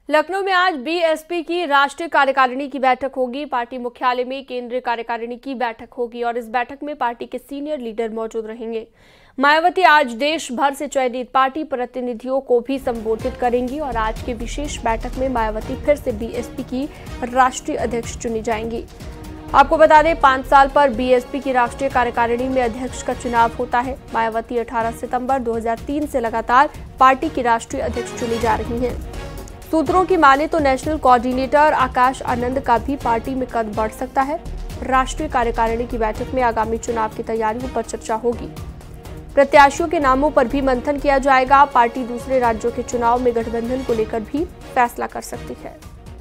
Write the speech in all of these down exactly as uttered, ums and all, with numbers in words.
लखनऊ में आज बीएसपी की राष्ट्रीय कार्यकारिणी की बैठक होगी। पार्टी मुख्यालय में केंद्रीय कार्यकारिणी की बैठक होगी और इस बैठक में पार्टी के सीनियर लीडर मौजूद रहेंगे। मायावती आज देश भर से चयनित पार्टी प्रतिनिधियों को भी संबोधित करेंगी और आज की विशेष बैठक में मायावती फिर से बीएसपी की राष्ट्रीय अध्यक्ष चुनी जाएंगी। आपको बता दें, पांच साल पर बीएसपी की राष्ट्रीय कार्यकारिणी में अध्यक्ष का चुनाव होता है। मायावती अठारह सितंबर दो हज़ार तीन से लगातार पार्टी की राष्ट्रीय अध्यक्ष चुनी जा रही हैं। सूत्रों की माने तो नेशनल कोऑर्डिनेटर आकाश आनंद का भी पार्टी में कद बढ़ सकता है। राष्ट्रीय कार्यकारिणी की बैठक में आगामी चुनाव की तैयारियों पर चर्चा होगी। प्रत्याशियों के नामों पर भी मंथन किया जाएगा। पार्टी दूसरे राज्यों के चुनाव में गठबंधन को लेकर भी फैसला कर सकती है।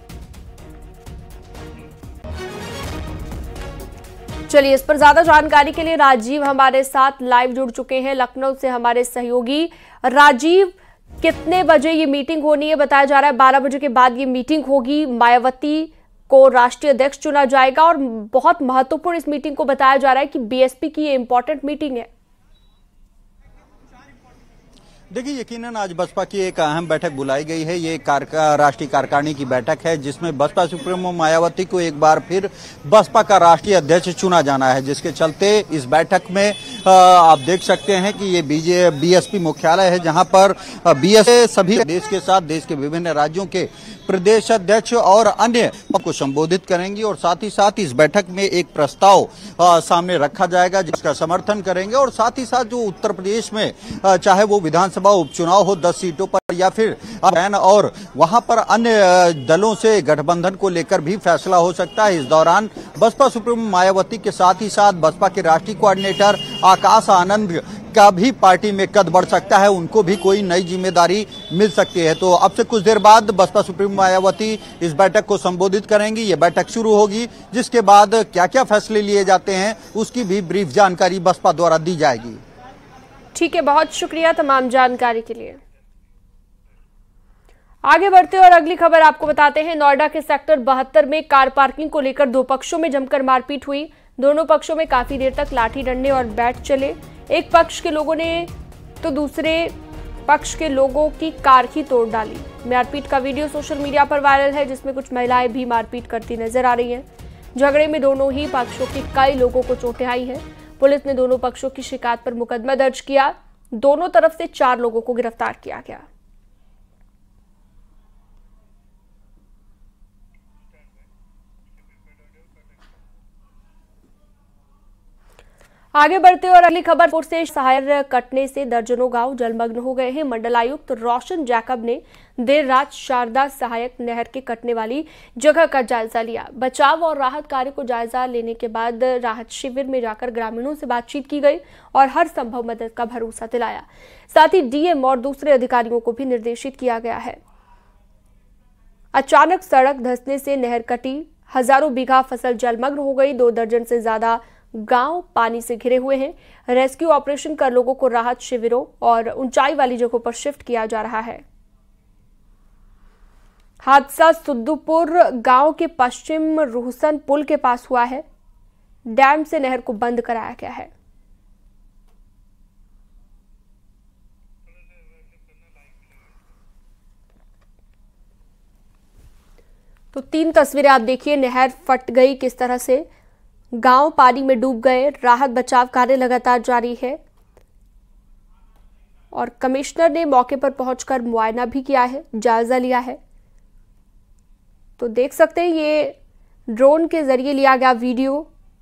चलिए, इस पर ज्यादा जानकारी के लिए राजीव हमारे साथ लाइव जुड़ चुके हैं। लखनऊ से हमारे सहयोगी राजीव, कितने बजे ये मीटिंग होनी है? बताया जा रहा है बारह बजे के बाद ये मीटिंग होगी। मायावती को राष्ट्रीय अध्यक्ष चुना जाएगा और बहुत महत्वपूर्ण इस मीटिंग को बताया जा रहा है कि बीएसपी की ये इंपॉर्टेंट मीटिंग है। देखिए, यकीनन आज बसपा की एक अहम बैठक बुलाई गई है। ये राष्ट्रीय कार्यकारिणी की बैठक है जिसमें बसपा सुप्रीमो मायावती को एक बार फिर बसपा का राष्ट्रीय अध्यक्ष चुना जाना है, जिसके चलते इस बैठक में आप देख सकते हैं कि ये बीजे बीएसपी मुख्यालय है, जहां पर बीएसपी सभी देश के साथ देश के विभिन्न राज्यों के प्रदेश अध्यक्ष और अन्य को संबोधित करेंगी और साथ ही साथ इस बैठक में एक प्रस्ताव आ, सामने रखा जाएगा जिसका समर्थन करेंगे। और साथ ही साथ जो उत्तर प्रदेश में आ, चाहे वो विधानसभा उपचुनाव हो दस सीटों पर या फिर और वहां पर अन्य दलों से गठबंधन को लेकर भी फैसला हो सकता है। इस दौरान बसपा सुप्रीमो मायावती के साथ ही साथ बसपा के राष्ट्रीय कोऑर्डिनेटर आकाश आनंद का भी पार्टी में कद बढ़ सकता है, उनको भी कोई नई जिम्मेदारी मिल सकती है। तो अब से कुछ देर बाद बसपा सुप्रीमो मायावती इस बैठक को संबोधित करेंगी। ये बैठक शुरू होगी, जिसके बाद क्या क्या फैसले लिए जाते हैं उसकी भी ब्रीफ जानकारी बसपा द्वारा दी जाएगी। ठीक है, बहुत शुक्रिया तमाम जानकारी के लिए। आगे बढ़ते और अगली खबर आपको बताते हैं। नोएडा के सेक्टर बहत्तर में कार पार्किंग को लेकर दो पक्षों में जमकर मारपीट हुई। दोनों पक्षों में काफी देर तक लाठी डंडे और बैट चले। एक पक्ष के लोगों ने तो दूसरे पक्ष के लोगों की कार ही तोड़ डाली। मारपीट का वीडियो सोशल मीडिया पर वायरल है, जिसमें कुछ महिलाएं भी मारपीट करती नजर आ रही हैं। झगड़े में दोनों ही पक्षों के कई लोगों को चोटें आई हैं। पुलिस ने दोनों पक्षों की शिकायत पर मुकदमा दर्ज किया। दोनों तरफ से चार लोगों को गिरफ्तार किया गया। आगे बढ़ते और अगली खबर से सहायर कटने से दर्जनों गांव जलमग्न हो गए हैं। मंडलायुक्त रोशन जैकब ने देर रात शारदा सहायक नहर के कटने वाली जगह का जायजा लिया। बचाव और राहत कार्य को जायजा लेने के बाद राहत शिविर में जाकर ग्रामीणों से बातचीत की गई और हर संभव मदद का भरोसा दिलाया। साथ ही डीएम और दूसरे अधिकारियों को भी निर्देशित किया गया है। अचानक सड़क धंसने से नहर कटी, हजारों बीघा फसल जलमग्न हो गई। दो दर्जन से ज्यादा गांव पानी से घिरे हुए हैं। रेस्क्यू ऑपरेशन कर लोगों को राहत शिविरों और ऊंचाई वाली जगहों पर शिफ्ट किया जा रहा है। हादसा सुद्दूपुर गांव के पश्चिम रूहसन पुल के पास हुआ है। डैम से नहर को बंद कराया गया है। तो तीन तस्वीरें आप देखिए, नहर फट गई किस तरह से, गांव पानी में डूब गए। राहत बचाव कार्य लगातार जारी है और कमिश्नर ने मौके पर पहुंचकर मुआयना भी किया है, जायजा लिया है। तो देख सकते हैं ये ड्रोन के जरिए लिया गया वीडियो।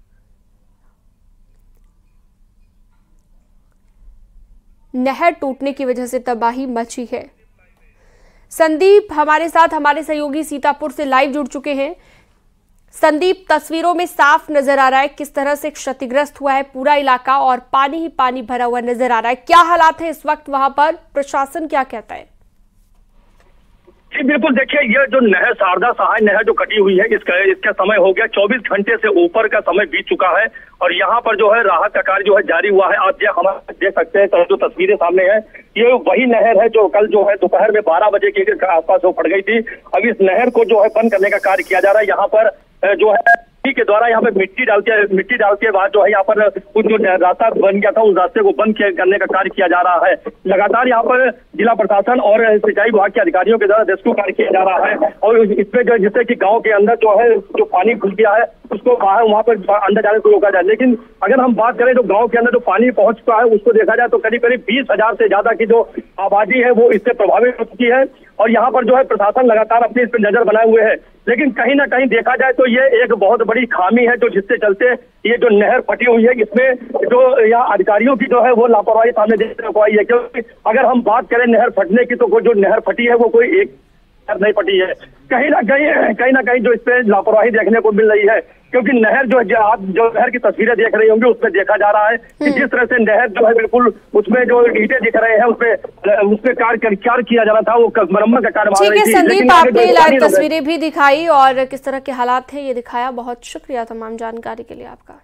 नहर टूटने की वजह से तबाही मची है। संदीप हमारे साथ, हमारे सहयोगी सीतापुर से लाइव जुड़ चुके हैं। संदीप, तस्वीरों में साफ नजर आ रहा है किस तरह से क्षतिग्रस्त हुआ है पूरा इलाका और पानी ही पानी भरा हुआ नजर आ रहा है। क्या हालात है इस वक्त वहां पर, प्रशासन क्या कहता है? जी बिल्कुल, देखिए ये जो नहर शारदा सहाय नहर जो कटी हुई है, इसका इसका समय हो गया चौबीस घंटे से ऊपर का समय बीत चुका है और यहाँ पर जो है राहत का कार्य जो है जारी हुआ है। आप ये हम देख सकते हैं जो तस्वीरें सामने है, ये वही नहर है जो कल जो है दोपहर में बारह बजे के आसपास वो फट गई थी। अब इस नहर को जो है बंद करने का कार्य किया जा रहा है। यहाँ पर जो है के द्वारा यहाँ पे मिट्टी डालते मिट्टी डाल के बाद जो है यहाँ पर कुछ जो रास्ता बन गया था उस रास्ते को बंद करने का कार्य किया जा रहा है। लगातार यहाँ पर जिला प्रशासन और सिंचाई विभाग के अधिकारियों के द्वारा रेस्क्यू कार्य किया जा रहा है और इसमें जो जिससे कि गाँव के अंदर जो है जो पानी घुस गया है उसको बाहर वहाँ पर अंदर जाने को रोका जाए। लेकिन अगर हम बात करें तो गांव के अंदर जो पानी पहुंच चुका है उसको देखा जाए तो करीब करीब बीस हजार से ज्यादा की जो आबादी है वो इससे प्रभावित हो चुकी है और यहाँ पर जो है प्रशासन लगातार अपनी इस पर नजर बनाए हुए है। लेकिन कहीं ना कहीं देखा जाए तो ये एक बहुत बड़ी खामी है जो जिससे चलते ये जो नहर फटी हुई है इसमें जो यहाँ अधिकारियों की जो है वो लापरवाही सामने देखने को आई है। क्योंकि अगर हम बात करें नहर फटने की तो वो जो नहर फटी है वो कोई एक नहीं फटी है, कहीं ना कहीं कहीं ना कहीं जो इस पे लापरवाही देखने को मिल रही है। क्योंकि नहर जो है आप जो नहर की तस्वीरें देख रही होंगी उसमें देखा जा रहा है कि जिस तरह से नहर जो है बिल्कुल उसमें जो ईंटें दिख रहे हैं उसमें उसमें कार्य कार्य किया जाना था वो मरम्मत का कार्य। ठीक है संदीप, आपने लाइव तस्वीरें भी दिखाई और किस तरह के हालात थे ये दिखाया। बहुत शुक्रिया तमाम जानकारी के लिए आपका।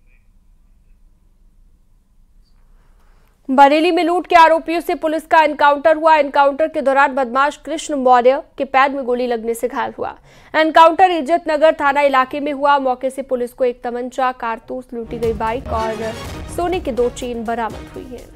बरेली में लूट के आरोपियों से पुलिस का एनकाउंटर हुआ। एनकाउंटर के दौरान बदमाश कृष्ण मौर्य के पैर में गोली लगने से घायल हुआ। एनकाउंटर इज्जत नगर थाना इलाके में हुआ। मौके से पुलिस को एक तमंचा, कारतूस, लूटी गई बाइक और सोने के दो चेन बरामद हुई है।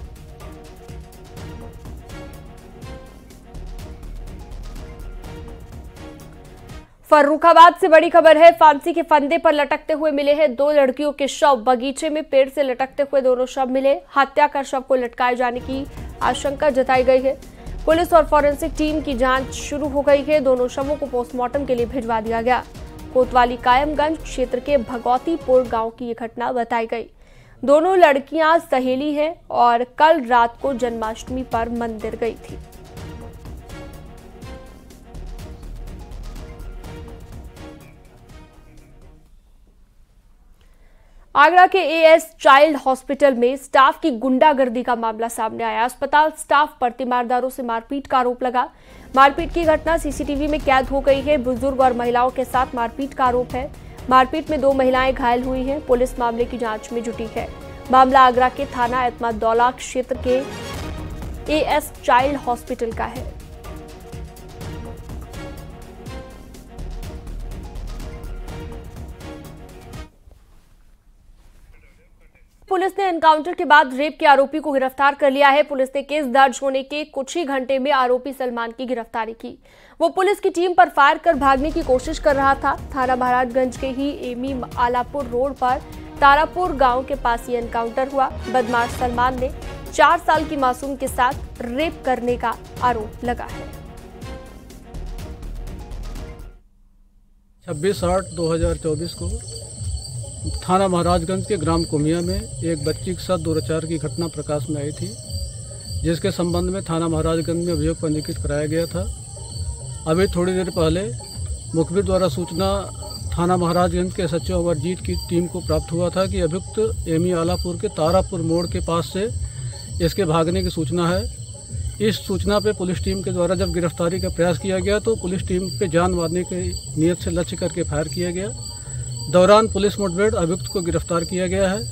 फर्रुखाबाद से बड़ी खबर है। फांसी के फंदे पर लटकते हुए मिले हैं दो लड़कियों के शव। बगीचे में पेड़ से लटकते हुए दोनों शव मिले। हत्या कर शव को लटकाए जाने की आशंका जताई गई है। पुलिस और फॉरेंसिक टीम की जांच शुरू हो गई है। दोनों शवों को पोस्टमार्टम के लिए भिजवा दिया गया। कोतवाली कायमगंज क्षेत्र के भगौतीपुर गांव की यह घटना बताई गई। दोनों लड़कियां सहेली हैं और कल रात को जन्माष्टमी पर मंदिर गई थी। आगरा के एएस चाइल्ड हॉस्पिटल में स्टाफ की गुंडागर्दी का मामला सामने आया। अस्पताल स्टाफ पर तीमारदारों से मारपीट का आरोप लगा। मारपीट की घटना सीसीटीवी में कैद हो गई है। बुजुर्ग और महिलाओं के साथ मारपीट का आरोप है। मारपीट में दो महिलाएं घायल हुई हैं। पुलिस मामले की जांच में जुटी है। मामला आगरा के थाना एतमादौला क्षेत्र के एएस चाइल्ड हॉस्पिटल का है। पुलिस ने एनकाउंटर के बाद रेप के आरोपी को गिरफ्तार कर लिया है। पुलिस ने केस दर्ज होने के कुछ ही घंटे में आरोपी सलमान की गिरफ्तारी की। वो पुलिस की टीम पर फायर कर भागने की कोशिश कर रहा था। थाना महाराजगंज के ही एमी आलापुर रोड पर तारापुर गांव के पास ये एनकाउंटर हुआ। बदमाश सलमान ने चार साल की मासूम के साथ रेप करने का आरोप लगा है। छब्बीस आठ दो हजार चौबीस को थाना महाराजगंज के ग्राम कुमिया में एक बच्ची के साथ दुराचार की घटना प्रकाश में आई थी, जिसके संबंध में थाना महाराजगंज में अभियोग पंजीकृत कराया गया था। अभी थोड़ी देर पहले मुखबिर द्वारा सूचना थाना महाराजगंज के एसएचओ अमरजीत की टीम को प्राप्त हुआ था कि अभियुक्त एमी आलापुर के तारापुर मोड़ के पास से इसके भागने की सूचना है। इस सूचना पे पुलिस टीम के द्वारा जब गिरफ्तारी का प्रयास किया गया तो पुलिस टीम पे जान मारने की नीयत से लक्ष्य करके फायर किया गया। दौरान पुलिस मुठभेड़ अभियुक्त को गिरफ्तार किया गया है।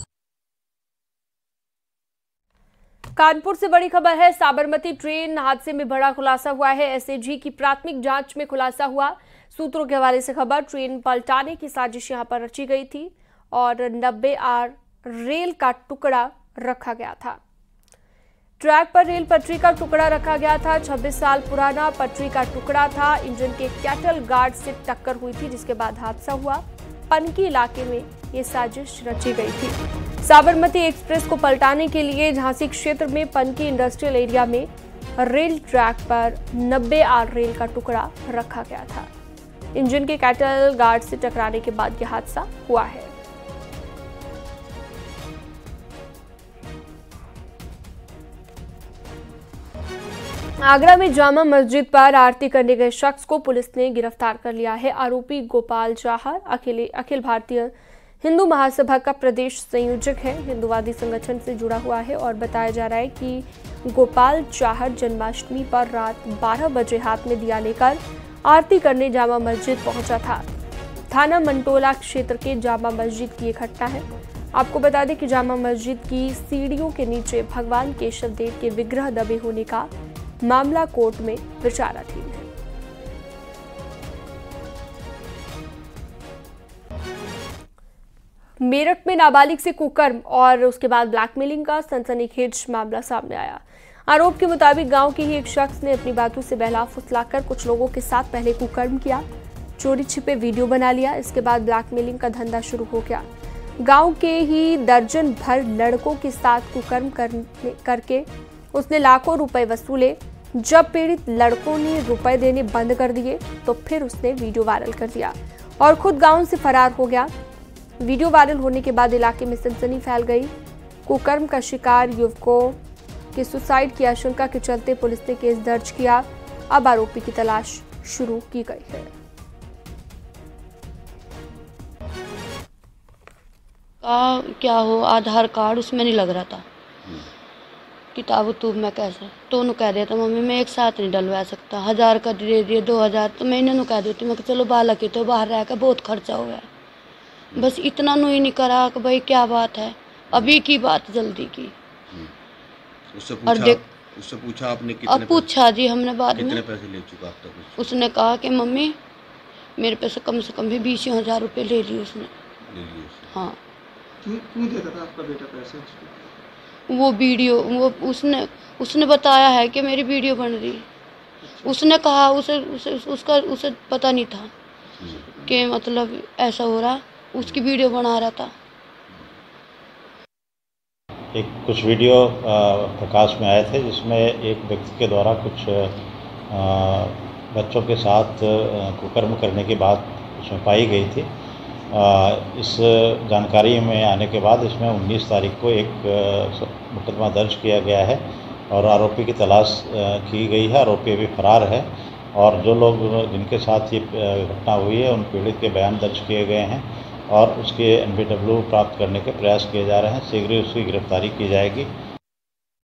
कानपुर से बड़ी खबर है। साबरमती ट्रेन हादसे में बड़ा खुलासा हुआ है। एसएजी की प्राथमिक जांच में खुलासा हुआ। सूत्रों के हवाले से खबर, ट्रेन पलटाने की साजिश यहां पर रची गई थी और नब्बे आर रेल का टुकड़ा रखा गया था। ट्रैक पर रेल पटरी का टुकड़ा रखा गया था। छब्बीस साल पुराना पटरी का टुकड़ा था। इंजन के कैटल गार्ड से टक्कर हुई थी, जिसके बाद हादसा हुआ। पनकी इलाके में ये साजिश रची गई थी। साबरमती एक्सप्रेस को पलटाने के लिए झांसी क्षेत्र में पनकी इंडस्ट्रियल एरिया में रेल ट्रैक पर नब्बे आर रेल का टुकड़ा रखा गया था। इंजन के कैटल गार्ड से टकराने के बाद यह हादसा हुआ है। आगरा में जामा मस्जिद पर आरती करने गए शख्स को पुलिस ने गिरफ्तार कर लिया है। आरोपी गोपाल चाहर अखिल अखिल भारतीय हिंदू महासभा का प्रदेश संयोजक है। हिंदूवादी संगठन से जुड़ा हुआ है और बताया जा रहा है कि गोपाल चाहर जन्माष्टमी पर रात बारह बजे हाथ में दिया लेकर आरती करने जामा मस्जिद पहुंचा था। थाना मंटोला क्षेत्र के जामा मस्जिद की ये घटना है। आपको बता दें कि जामा मस्जिद की सीढ़ियों के नीचे भगवान केशव देव के विग्रह दबे होने का मामला कोर्ट में विचाराधीन है। मेरठ में नाबालिग से कुकर्म और उसके बाद ब्लैकमेलिंग का सनसनीखेज मामला सामने आया। आरोप के मुताबिक गांव के ही एक शख्स ने अपनी बातों से बहला फुसलाकर कुछ लोगों के साथ पहले कुकर्म किया, चोरी छिपे वीडियो बना लिया। इसके बाद ब्लैकमेलिंग का धंधा शुरू हो गया। गांव के ही दर्जन भर लड़कों के साथ कुकर्म करने करके उसने लाखों रुपए वसूले। जब पीड़ित लड़कों ने रुपए देने बंद कर दिए तो फिर उसने वीडियो वायरल कर दिया और खुद गांव से फरार हो गया। वीडियो वायरल होने के बाद इलाके में सनसनी फैल गई। कुकर्म का शिकार युवकों के सुसाइड की आशंका के चलते पुलिस ने केस दर्ज किया। अब आरोपी की तलाश शुरू की गई है। का क्या हो आधार कार्ड उसमें नहीं लग रहा था, किताब उतूब में कैसे तो उन्होंने कह दिया था मम्मी मैं एक साथ नहीं डलवा सकता, हजार का दे दिए दो हजार तो मैं इन्होंने कह देती मैं चलो बालक ही तो बाहर रह कर बहुत खर्चा हो गया, बस इतना नु ही नहीं करा कि भाई क्या बात है, अभी की बात जल्दी की। उससे पूछा, और देख उससे पूछा आपने कितने अब पूछा जी हमने बाद कितने में पैसे ले चुका अब तक? उसने कहा कि मम्मी मेरे पे से कम से कम भी बीस हजार रुपये ले लिए उसने। ले लिए उसने। हाँ क्यों क्यों देता था आपका बेटा पैसे उसको? वो वीडियो वो उसने उसने बताया है कि मेरी वीडियो बन रही, उसने कहा उसे, उसे उसका उसे पता नहीं था कि मतलब ऐसा हो रहा, उसकी वीडियो बना रहा था। एक कुछ वीडियो प्रकाश में आए थे जिसमें एक व्यक्ति के द्वारा कुछ बच्चों के साथ कुकर्म करने की बात उसमें पाई गई थी। इस जानकारी में आने के बाद इसमें उन्नीस तारीख को एक मुकदमा दर्ज किया गया है और आरोपी की तलाश की गई है। आरोपी अभी फरार है और जो लोग जिनके साथ ये घटना हुई है उन पीड़ित के बयान दर्ज किए गए हैं और उसके एन बी डब्ल्यू प्राप्त करने के प्रयास किए जा रहे हैं। शीघ्र ही उसकी गिरफ्तारी की जाएगी।